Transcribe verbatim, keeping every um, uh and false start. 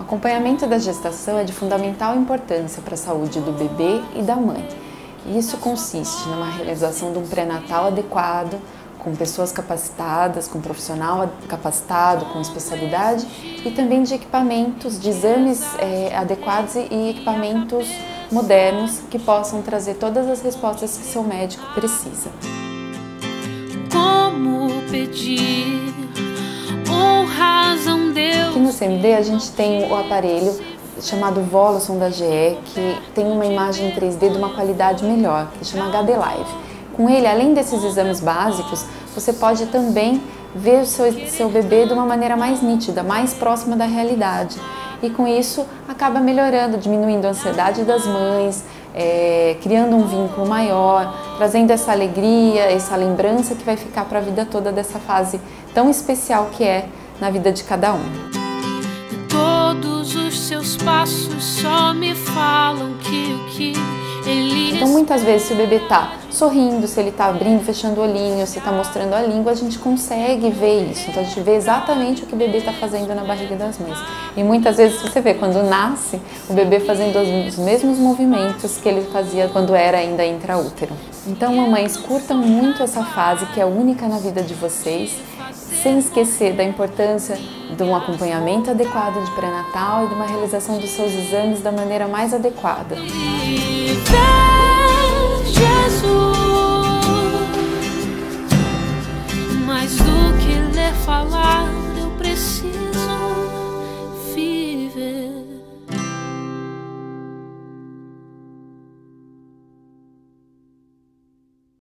acompanhamento da gestação é de fundamental importância para a saúde do bebê e da mãe. Isso consiste numa realização de um pré-natal adequado, com pessoas capacitadas, com profissional capacitado, com especialidade, e também de equipamentos, de exames é, adequados e equipamentos modernos que possam trazer todas as respostas que seu médico precisa. Como pedir honras a um Deus? Aqui no C M D a gente tem o aparelho chamado Voluson da G E, que tem uma imagem em três D de uma qualidade melhor, que chama H D Live. Com ele, além desses exames básicos, você pode também ver o seu, seu bebê de uma maneira mais nítida, mais próxima da realidade. E com isso, acaba melhorando, diminuindo a ansiedade das mães, é, criando um vínculo maior, trazendo essa alegria, essa lembrança que vai ficar para a vida toda dessa fase tão especial que é na vida de cada um. Todos os seus passos só me falam que o que ele... Então muitas vezes se o bebê está sorrindo, se ele está abrindo, fechando o olhinho, se está mostrando a língua, a gente consegue ver isso. Então a gente vê exatamente o que o bebê está fazendo na barriga das mães. E muitas vezes você vê quando nasce o bebê fazendo os mesmos movimentos que ele fazia quando era ainda intraútero. Então mamães, curtam muito essa fase que é única na vida de vocês, sem esquecer da importância de um acompanhamento adequado de pré-natal e de uma realização dos seus exames da maneira mais adequada. Jesus, mais do que ler falar, eu preciso.